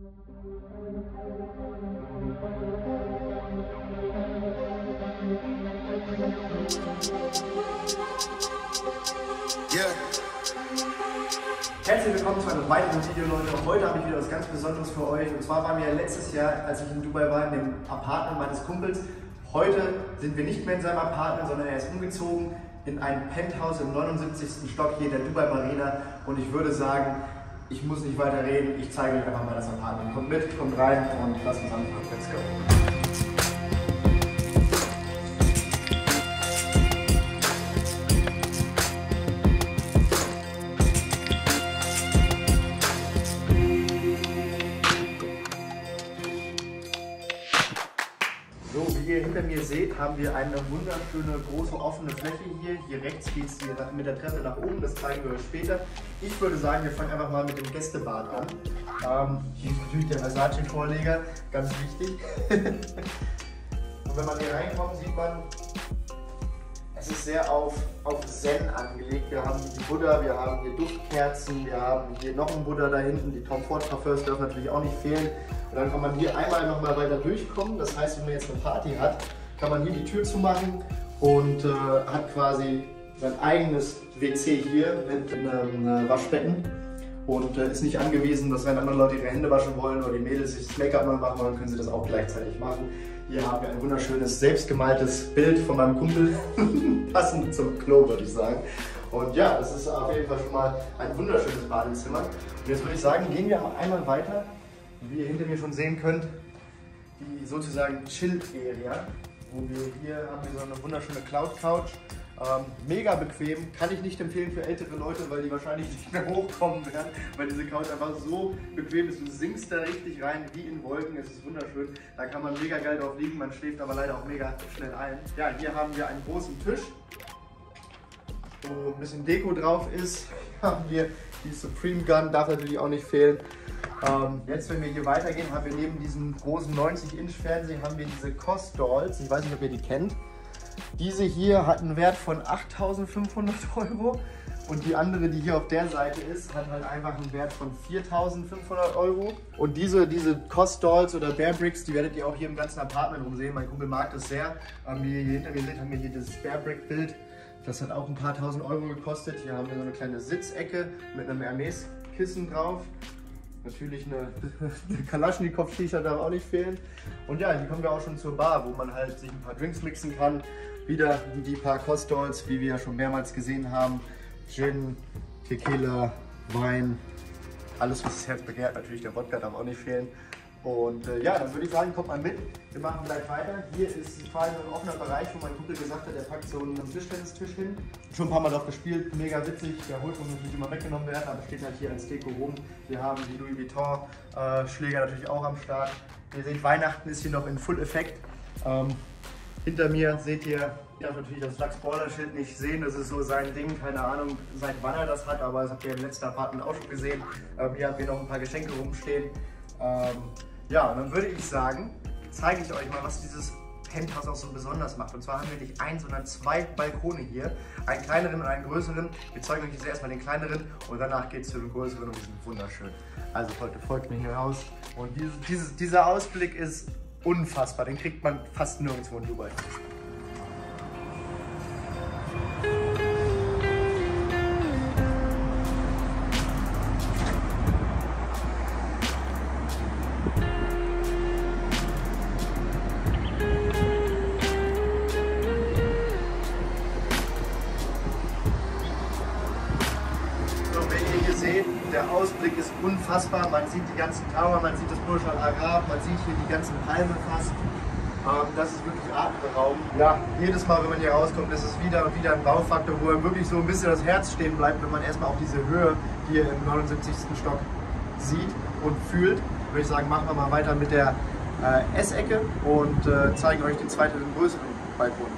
Herzlich willkommen zu einem weiteren Video, Leute. Heute habe ich wieder was ganz Besonderes für euch. Und zwar waren wir letztes Jahr, als ich in Dubai war, in dem Apartment meines Kumpels. Heute sind wir nicht mehr in seinem Apartment, sondern er ist umgezogen in ein Penthouse im 79. Stock hier in der Dubai Marina. Und ich würde sagen, ich muss nicht weiter reden, ich zeige euch einfach mal das Apartment. Kommt mit, kommt rein und lasst uns anfangen. Let's go! So, wie ihr hinter mir seht, haben wir eine wunderschöne große offene Fläche hier. Hier rechts geht es mit der Treppe nach oben, das zeigen wir euch später. Ich würde sagen, wir fangen einfach mal mit dem Gästebad an. Hier ist natürlich der Versace-Vorleger, ganz wichtig. Und wenn man hier reinkommt, sieht man, es ist sehr auf Zen angelegt. Wir haben die Buddha, wir haben hier Duftkerzen, wir haben hier noch einen Buddha da hinten. Die Tom Ford Parfums dürfen natürlich auch nicht fehlen. Und dann kann man hier einmal noch mal weiter durchkommen. Das heißt, wenn man jetzt eine Party hat, kann man hier die Tür zumachen und hat quasi sein eigenes WC hier mit einem Waschbecken. Und ist nicht angewiesen, dass wenn andere Leute ihre Hände waschen wollen oder die Mädels sich das Make-up neu machen wollen, können sie das auch gleichzeitig machen. Hier haben wir ein wunderschönes, selbstgemaltes Bild von meinem Kumpel, passend zum Klo, würde ich sagen. Und ja, das ist auf jeden Fall schon mal ein wunderschönes Badezimmer. Und jetzt würde ich sagen, gehen wir einmal weiter. Wie ihr hinter mir schon sehen könnt, die sozusagen Chill-Area. Hier haben wir so eine wunderschöne Cloud-Couch. Mega bequem, kann ich nicht empfehlen für ältere Leute, weil die wahrscheinlich nicht mehr hochkommen werden, weil diese Couch einfach so bequem ist. Du sinkst da richtig rein wie in Wolken, es ist wunderschön. Da kann man mega geil drauf liegen, man schläft aber leider auch mega schnell ein. Ja, hier haben wir einen großen Tisch, wo ein bisschen Deko drauf ist. Hier haben wir die Supreme Gun, darf natürlich auch nicht fehlen. Jetzt, wenn wir hier weitergehen, haben wir neben diesem großen 90-Inch-Fernseher haben wir diese COS-Dolls. Ich weiß nicht, ob ihr die kennt. Diese hier hat einen Wert von 8.500 € und die andere, die hier auf der Seite ist, hat halt einfach einen Wert von 4.500 €. Und diese COS-Dolls oder Bear Bricks, die werdet ihr auch hier im ganzen Apartment rumsehen. Mein Kumpel mag das sehr. Wie ihr hier hinter mir seht, haben wir hier dieses Bear Brick Bild. Das hat auch ein paar tausend Euro gekostet. Hier haben wir so eine kleine Sitzecke mit einem Hermes-Kissen drauf. Natürlich eine Kalaschnikow-Shisha darf auch nicht fehlen. Und ja, hier kommen wir auch schon zur Bar, wo man halt sich ein paar Drinks mixen kann. Wieder die paar COS-Dolls, wie wir ja schon mehrmals gesehen haben. Gin, Tequila, Wein, alles was das Herz begehrt. Natürlich der Wodka darf auch nicht fehlen. Und ja, dann würde ich sagen, kommt mal mit. Wir machen gleich weiter. Hier ist quasi ein offener Bereich, wo mein Kumpel gesagt hat, er packt so einen Tischtennistisch hin. Schon ein paar Mal drauf gespielt, mega witzig. Der Holt muss natürlich immer weggenommen werden, aber steht halt hier als Deko rum. Wir haben die Louis Vuitton Schläger natürlich auch am Start. Ihr seht, Weihnachten ist hier noch in Full-Effekt. Hinter mir seht ihr, ich darf natürlich das Lux-Baller-Schild nicht sehen, das ist so sein Ding, keine Ahnung, seit wann er das hat, aber das habt ihr im letzten Apartment auch schon gesehen. Hier habt ihr noch ein paar Geschenke rumstehen. Ja, und dann würde ich sagen, zeige ich euch mal, was dieses Penthouse auch so besonders macht. Und zwar haben wir nicht einen, sondern zwei Balkone hier. Einen kleineren und einen größeren. Wir zeigen euch jetzt erstmal den kleineren und danach geht es zu dem größeren und die sind wunderschön. Also Leute, folgt mir hier raus. Und dieser Ausblick ist unfassbar. Den kriegt man fast nirgendwo in Dubai. Der Ausblick ist unfassbar, man sieht die ganzen Tower, man sieht das Burj Al Arab, man sieht hier die ganzen Palmen fast. Das ist wirklich atemberaubend. Ja, jedes Mal, wenn man hier rauskommt, ist es wieder und wieder ein Baufaktor, wo einem wirklich so ein bisschen das Herz stehen bleibt, wenn man erstmal auch diese Höhe hier im 79. Stock sieht und fühlt. Würde ich sagen, machen wir mal weiter mit der Essecke und zeigen euch den zweiten, den größeren Balkon.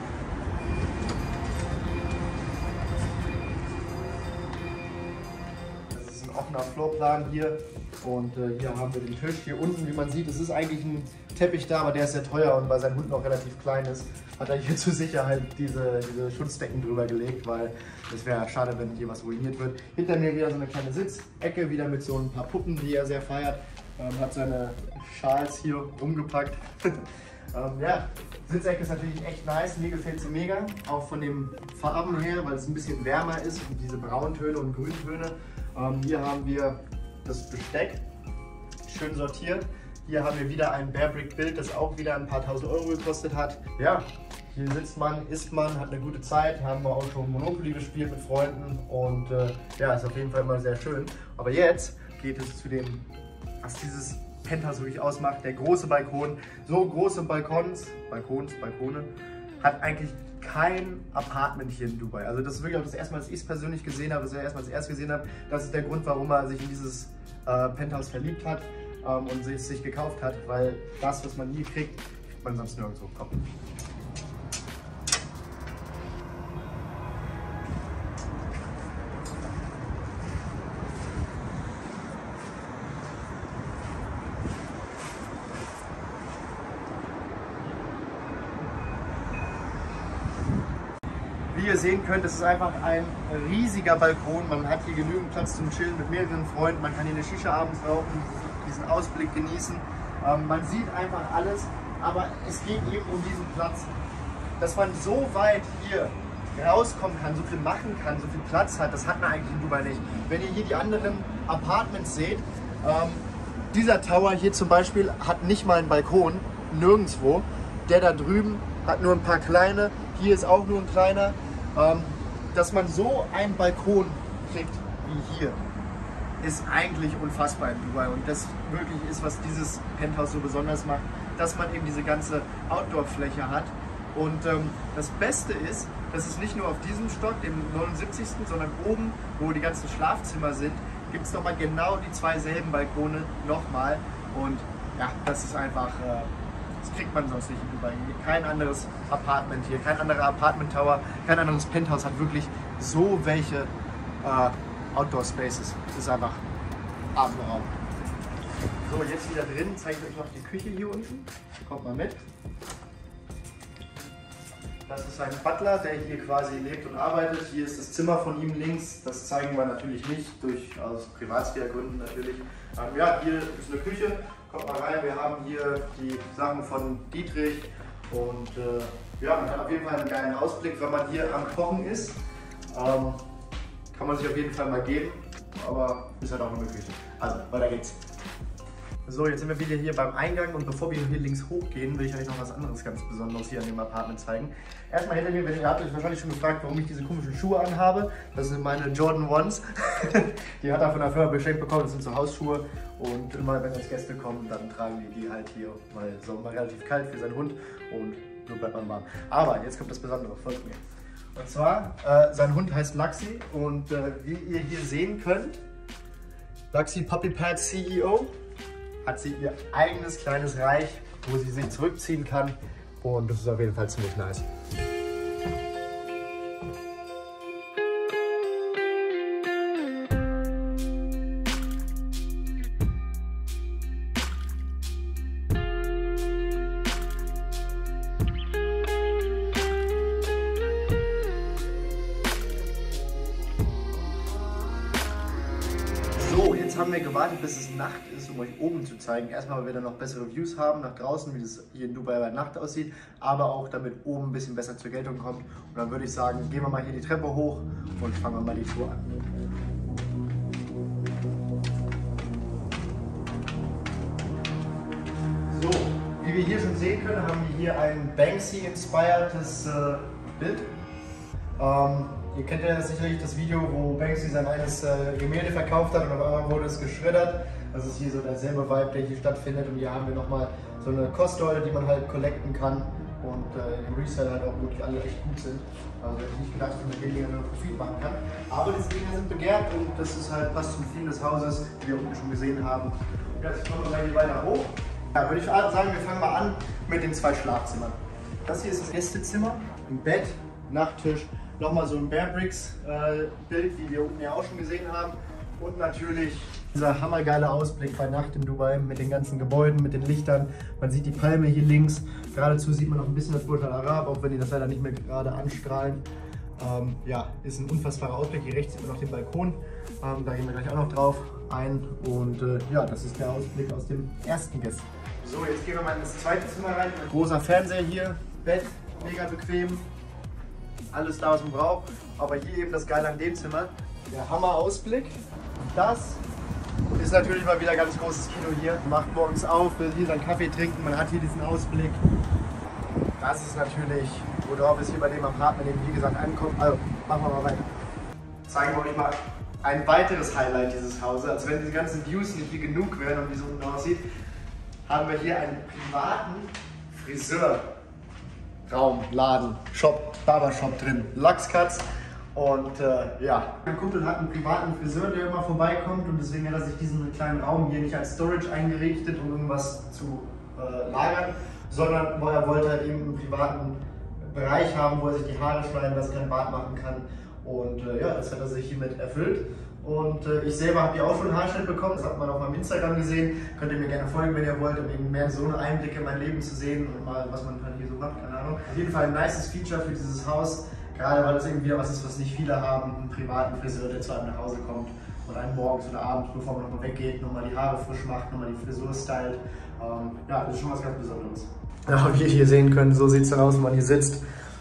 Offener Floorplan hier und hier haben wir den Tisch. Hier unten, wie man sieht, es ist eigentlich ein Teppich da, aber der ist sehr teuer und weil sein Hund noch relativ klein ist, hat er hier zur Sicherheit diese Schutzdecken drüber gelegt, weil es wäre schade, wenn hier was ruiniert wird. Hinter mir wieder so eine kleine Sitzecke, wieder mit so ein paar Puppen, die er sehr feiert. hat seine Schals hier rumgepackt. Ja, Sitzecke ist natürlich echt nice, mir gefällt sie mega, auch von den Farben her, weil es ein bisschen wärmer ist, diese Brauntöne und Grüntöne. Hier haben wir das Besteck, schön sortiert. Hier haben wir wieder ein Bearbrick-Bild, das auch wieder ein paar tausend Euro gekostet hat. Ja, hier sitzt man, isst man, hat eine gute Zeit, haben wir auch schon Monopoly gespielt mit Freunden und ja, ist auf jeden Fall immer sehr schön. Aber jetzt geht es zu dem, was dieses Penthouse wirklich ausmacht, der große Balkon. So große Balkone hat eigentlich kein Apartment hier in Dubai. Also das ist wirklich auch das erste Mal, dass ich es persönlich gesehen habe, das ist ja erstmal das erste gesehen habe. Das ist der Grund, warum er sich in dieses Penthouse verliebt hat und sich gekauft hat, weil das, was man hier kriegt, kriegt man sonst nirgendwo. Komm. Wie ihr sehen könnt, es ist einfach ein riesiger Balkon. Man hat hier genügend Platz zum Chillen mit mehreren Freunden. Man kann hier eine Shisha abends rauchen, diesen Ausblick genießen. Man sieht einfach alles, aber es geht eben um diesen Platz. Dass man so weit hier rauskommen kann, so viel machen kann, so viel Platz hat, das hat man eigentlich in Dubai nicht. Wenn ihr hier die anderen Apartments seht, dieser Tower hier zum Beispiel hat nicht mal einen Balkon, nirgendwo. Der da drüben hat nur ein paar kleine, hier ist auch nur ein kleiner. Dass man so einen Balkon kriegt wie hier, ist eigentlich unfassbar in Dubai und das wirklich ist, was dieses Penthouse so besonders macht, dass man eben diese ganze Outdoor-Fläche hat und das Beste ist, dass es nicht nur auf diesem Stock, dem 79., sondern oben, wo die ganzen Schlafzimmer sind, gibt es nochmal genau die zwei selben Balkone nochmal und ja, das ist einfach... Das kriegt man sonst nicht in Dubai. Kein anderes Apartment hier, kein anderer Apartment Tower, kein anderes Penthouse hat wirklich so welche Outdoor Spaces. Das ist einfach Abendraum. So, jetzt wieder drin, zeige ich euch noch die Küche hier unten. Kommt mal mit. Das ist ein Butler, der hier quasi lebt und arbeitet. Hier ist das Zimmer von ihm links. Das zeigen wir natürlich nicht, aus Privatsphäregründen natürlich. Ja, hier ist eine Küche. Kommt mal rein, wir haben hier die Sachen von Dietrich und ja, man hat auf jeden Fall einen geilen Ausblick, wenn man hier am Kochen ist. Kann man sich auf jeden Fall mal geben, aber ist halt auch nur eine Küche. Also, weiter geht's. So, jetzt sind wir wieder hier beim Eingang und bevor wir hier links hochgehen, will ich euch noch was anderes ganz Besonderes hier an dem Apartment zeigen. Erstmal hinter mir, ihr habt euch wahrscheinlich schon gefragt, warum ich diese komischen Schuhe anhabe. Das sind meine Jordan 1s. Die hat er von der Firma geschenkt bekommen, das sind so Hausschuhe. Und immer wenn jetzt Gäste kommen, dann tragen die halt hier, weil es ist auch mal relativ kalt für seinen Hund und so bleibt man warm. Aber jetzt kommt das Besondere, folgt mir. Und zwar, sein Hund heißt Laxi und wie ihr hier sehen könnt, Laxi Puppy Pad CEO, hat sie ihr eigenes kleines Reich, wo sie sich zurückziehen kann und das ist auf jeden Fall ziemlich nice. So, jetzt haben wir gewartet, bis es Nacht ist, um euch oben zu zeigen. Erstmal, weil wir dann noch bessere Views haben nach draußen, wie das hier in Dubai bei Nacht aussieht, aber auch damit oben ein bisschen besser zur Geltung kommt. Und dann würde ich sagen, gehen wir mal hier die Treppe hoch und fangen wir mal die Tour an. So, wie wir hier schon sehen können, haben wir hier ein Banksy-inspiriertes Bild. Ihr kennt ja sicherlich das Video, wo Banksy sein eines Gemälde verkauft hat und auf einmal wurde es geschreddert. Das ist hier so derselbe Vibe, der hier stattfindet. Und hier haben wir nochmal so eine Kostsäule, die man halt collecten kann und im Resell halt auch wirklich alle echt gut sind. Also hätte ich nicht gedacht, dass man mit den Dingen einen Profit machen kann. Aber die Dinge sind begehrt und das ist halt passt zum Theme des Hauses, wie wir unten schon gesehen haben. Und jetzt kommen wir mal hier weiter hoch. Ja, würde ich sagen, wir fangen mal an mit den zwei Schlafzimmern. Das hier ist das Gästezimmer, ein Bett, Nachttisch. Nochmal so ein Bearbricks-Bild, wie wir unten ja auch schon gesehen haben. Und natürlich dieser hammergeile Ausblick bei Nacht in Dubai mit den ganzen Gebäuden, mit den Lichtern. Man sieht die Palme hier links. Geradezu sieht man noch ein bisschen das Burj Al Arab, auch wenn die das leider nicht mehr gerade anstrahlen. Ja, ist ein unfassbarer Ausblick. Hier rechts sieht man noch den Balkon. Da gehen wir gleich auch noch drauf ein. Und ja, das ist der Ausblick aus dem ersten Gäste. So, jetzt gehen wir mal ins zweite Zimmer rein. Großer Fernseher hier, Bett, mega bequem. Alles da, was man braucht. Aber hier eben das Geile an dem Zimmer. Der Hammer-Ausblick. Und das ist natürlich mal wieder ganz großes Kino hier. Macht morgens auf, will hier seinen Kaffee trinken. Man hat hier diesen Ausblick. Das ist natürlich, worauf es hier bei dem Apartment eben wie gesagt ankommt. Also machen wir mal weiter. Zeigen wir euch mal ein weiteres Highlight dieses Hauses. Also wenn die ganzen Views nicht hier genug wären und wie es unten aussieht, haben wir hier einen privaten Friseurraum, Laden, Shop, Barbershop drin. Lachs-Cuts. Und ja, mein Kumpel hat einen privaten Friseur, der immer vorbeikommt und deswegen hat er sich diesen kleinen Raum hier nicht als Storage eingerichtet, um irgendwas zu lagern, sondern er wollte halt eben einen privaten Bereich haben, wo er sich die Haare schneiden lassen kann, Bart machen kann. Und ja, das hat er sich hiermit erfüllt. Und ich selber habe hier auch schon einen Haarschnitt bekommen, das hat man auf meinem Instagram gesehen. Könnt ihr mir gerne folgen, wenn ihr wollt, um eben mehr so einen Einblick in mein Leben zu sehen und mal, was man hier so macht, keine Ahnung. Auf jeden Fall ein nices Feature für dieses Haus. Gerade weil das eben wieder was ist, was nicht viele haben, einen privaten Friseur, der zu einem nach Hause kommt und einen morgens oder abends, bevor man nochmal weggeht, nochmal die Haare frisch macht, nochmal die Frisur stylt. Ja, das ist schon was ganz Besonderes. Ja, wie ihr hier sehen könnt, so sieht es dann aus, wenn man hier sitzt.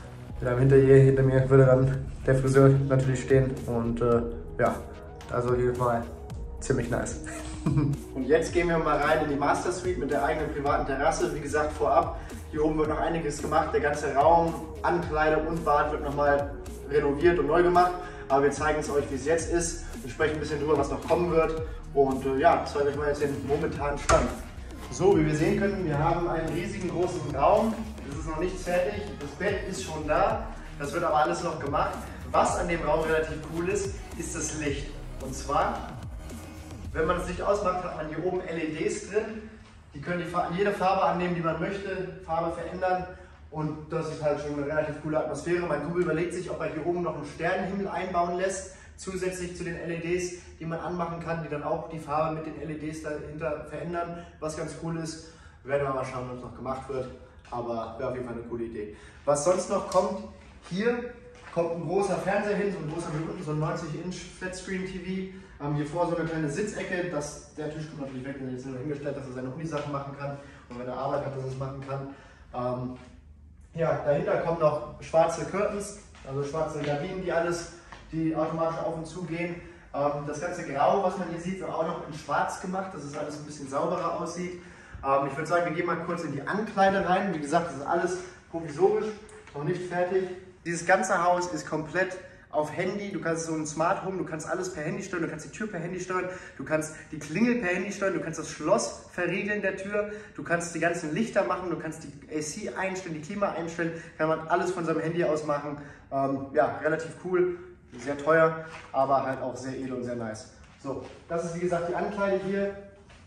Hinter mir würde dann der Friseur natürlich stehen und ja, also hier mal ziemlich nice. Und jetzt gehen wir mal rein in die Master Suite mit der eigenen privaten Terrasse. Wie gesagt, vorab, hier oben wird noch einiges gemacht. Der ganze Raum, Ankleide und Bad wird nochmal renoviert und neu gemacht. Aber wir zeigen es euch, wie es jetzt ist. Wir sprechen ein bisschen drüber, was noch kommen wird. Und ja, ich zeige euch mal jetzt den momentanen Stand. So, wie wir sehen können, wir haben einen riesigen großen Raum. Es ist noch nichts fertig. Das Bett ist schon da. Das wird aber alles noch gemacht. Was an dem Raum relativ cool ist, ist das Licht. Und zwar, wenn man das Licht ausmacht, hat man hier oben LEDs drin. Die können jede Farbe annehmen, die man möchte, Farbe verändern. Und das ist halt schon eine relativ coole Atmosphäre. Mein Kumpel überlegt sich, ob er hier oben noch einen Sternenhimmel einbauen lässt, zusätzlich zu den LEDs, die man anmachen kann, die dann auch die Farbe mit den LEDs dahinter verändern, was ganz cool ist. Werden wir mal schauen, ob es noch gemacht wird. Aber wäre auf jeden Fall eine coole Idee. Was sonst noch kommt, hier kommt ein großer Fernseher hin, so ein großer wie unten, so ein 90-Inch Flatscreen-TV. Hier vor so eine kleine Sitzecke, der Tisch kommt natürlich weg, der ist nur hingestellt, dass er seine Unisachen machen kann und wenn er Arbeit hat, dass er es machen kann. Ja, dahinter kommen noch schwarze Curtains, also schwarze Gardinen, die automatisch auf und zu gehen. Das ganze Grau, was man hier sieht, wird auch noch in schwarz gemacht, dass es alles ein bisschen sauberer aussieht. Ich würde sagen, wir gehen mal kurz in die Ankleide rein. Wie gesagt, das ist alles provisorisch, noch nicht fertig. Dieses ganze Haus ist komplett auf Handy. Du kannst so ein Smart Home, du kannst alles per Handy steuern, du kannst die Tür per Handy steuern, du kannst die Klingel per Handy steuern, du kannst das Schloss verriegeln der Tür, du kannst die ganzen Lichter machen, du kannst die AC einstellen, die Klima einstellen, kann man alles von seinem Handy aus machen. Ja, relativ cool, sehr teuer, aber halt auch sehr edel und sehr nice. So, das ist wie gesagt die Ankleide hier.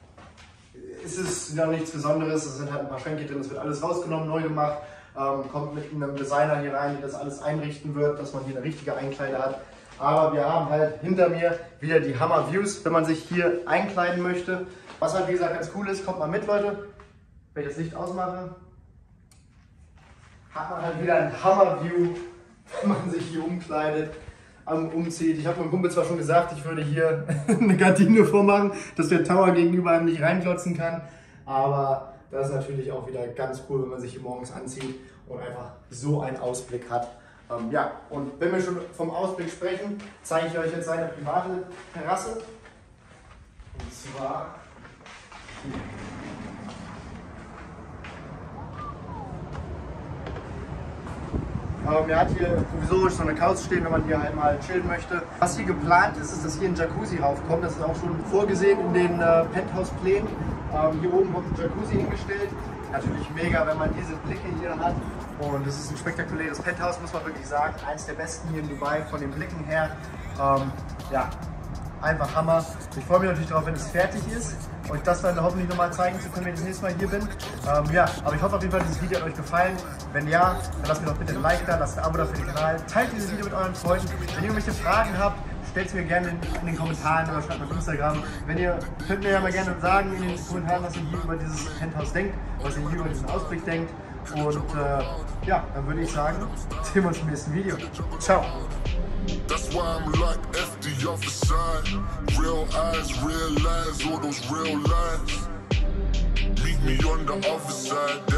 Es ist noch nichts Besonderes, es sind halt ein paar Schränke drin, es wird alles rausgenommen, neu gemacht. Kommt mit einem Designer hier rein, der das alles einrichten wird, dass man hier eine richtige Einkleide hat. Aber wir haben halt hinter mir wieder die Hammer Views, wenn man sich hier einkleiden möchte. Was halt wie gesagt ganz cool ist, kommt mal mit Leute. Wenn ich das Licht ausmache, hat man halt wieder ein Hammer View, wenn man sich hier umkleidet, umzieht. Ich habe meinem Kumpel zwar schon gesagt, ich würde hier eine Gardine vormachen, dass der Tower gegenüber einem nicht reinklotzen kann, aber das ist natürlich auch wieder ganz cool, wenn man sich hier morgens anzieht und einfach so einen Ausblick hat. Ja, und wenn wir schon vom Ausblick sprechen, zeige ich euch jetzt seine private Terrasse. Und zwar hier. Er hat hier provisorisch so eine Couch stehen, wenn man hier einmal chillen möchte. Was hier geplant ist, ist, dass hier ein Jacuzzi raufkommt. Das ist auch schon vorgesehen in den Penthouse-Plänen. Hier oben kommt ein Jacuzzi hingestellt. Natürlich mega, wenn man diese Blicke hier hat. Und es ist ein spektakuläres Penthouse, muss man wirklich sagen. Eins der besten hier in Dubai von den Blicken her. Ja, einfach Hammer. Ich freue mich natürlich darauf, wenn es fertig ist, euch das dann hoffentlich nochmal zeigen zu können, wenn ich das nächste Mal hier bin. Ja, aber ich hoffe auf jeden Fall, dieses Video hat euch gefallen. Wenn ja, dann lasst mir doch bitte ein Like da, lasst ein Abo da für den Kanal. Teilt dieses Video mit euren Freunden. Wenn ihr irgendwelche Fragen habt, stellt es mir gerne in den Kommentaren oder schreibt mir auf Instagram. Könnt mir ja mal gerne sagen in den Kommentaren, was ihr hier über dieses Penthouse denkt, was ihr hier über diesen Ausblick denkt. Und ja, dann würde ich sagen, sehen wir uns im nächsten Video. Ciao. That's why I'm like FD off the side. Real eyes, real lies, all those real lies. Meet me on the other side.